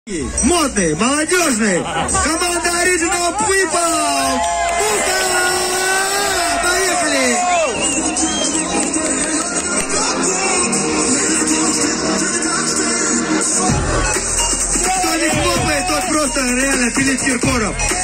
Модный, молодежный. Команда Original People. Поехали! Кто не хлопает, тот просто реально Филипп Киркоров.